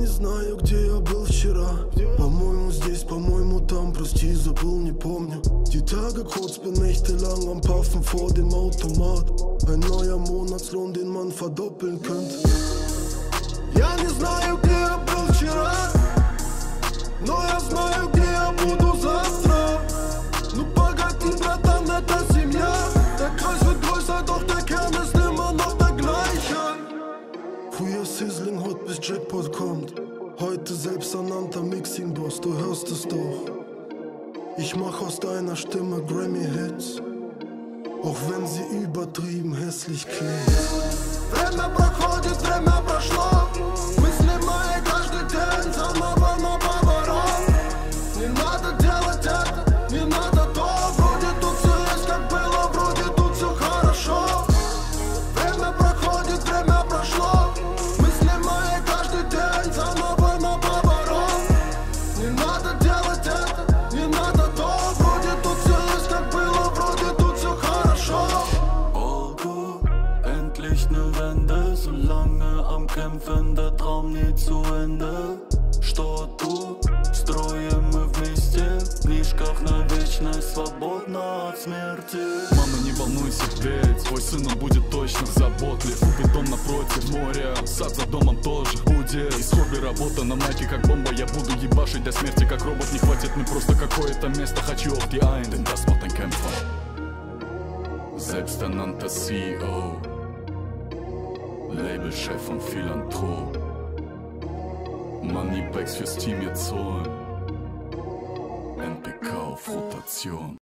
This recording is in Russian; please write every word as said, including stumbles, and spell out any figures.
не знаю, где я был вчера. По-моему здесь, по-моему там, прости, забыл, не помню. Die Tage kurz, bin nächtelang am Puffen vor dem Automat. Ein neuer Monatslohn, den man verdoppeln könnte. Я не знаю, где я был вчера, но я знаю, где я буду завтра. Ну погоди, братан, это семья. Der Kreis wird größer, doch der Kern ist immer noch der gleiche. Früher Sizzling, heute bis Jackpot kommt. Heute selbsternannter Mixing-Boss, du hörst es doch. Ich mach aus deiner Stimme Grammy-Hits, auch wenn sie übertrieben hässlich klingt. Время проходит, время прошло. Мысли мои каждый день заново наоборот. Не надо делать это, не надо то. Вроде тут все есть как было, вроде тут все хорошо. Время проходит, время прошло. Мысли мои каждый день заново наоборот. Не надо делать это, не надо то. Вроде тут все есть как было, вроде тут все хорошо. Endlich ne Wende, so lange am Kämpfen, der Traum nie zu Ende. Что тут? Строим мы вместе в книжках на вечность, свободна от смерти. Мама, не волнуйся, ведь твой сын, он будет точно заботлив. Бетон напротив моря, сад за домом тоже будет. Из хобби работа на майке как бомба. Я буду ебашить до смерти как робот. Не хватит мне просто какое-то место. Хочу auf die ein, denn das macht ein Kämpfer. Selbsternannter C E O, Labelchef und Philanthrop. Moneybags fürs Team jetzt holen. N P K auf Rotation.